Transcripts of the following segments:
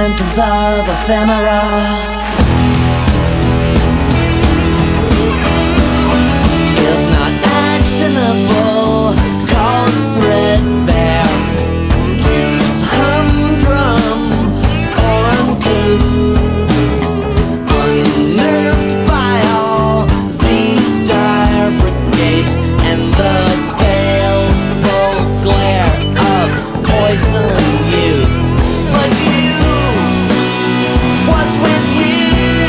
Phantoms of Ephemera. Actionable, cause threadbare, choose humdrum or uncouth, unnerved by all these dire brigades and the baleful glare of poison youth. But you, what's with you?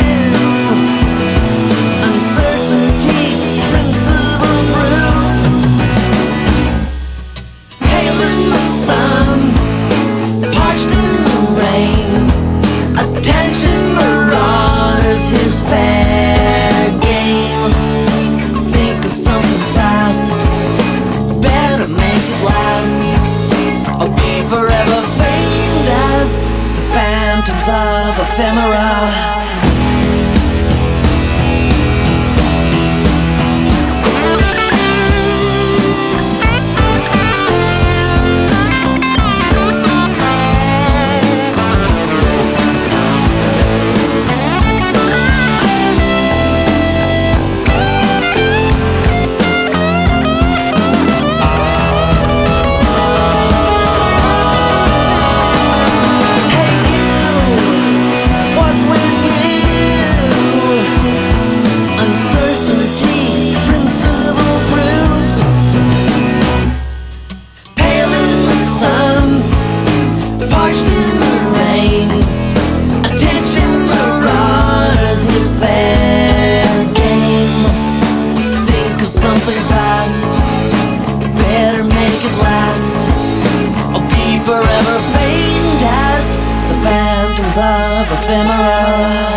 Uncertainty, principle brute. Pale in the sun, parched in the rain. Attention marauders, his fair game. Think of something fast, better make it last, or be forever famed as the Phantoms of Ephemera. Forever famed as the Phantoms of Ephemera.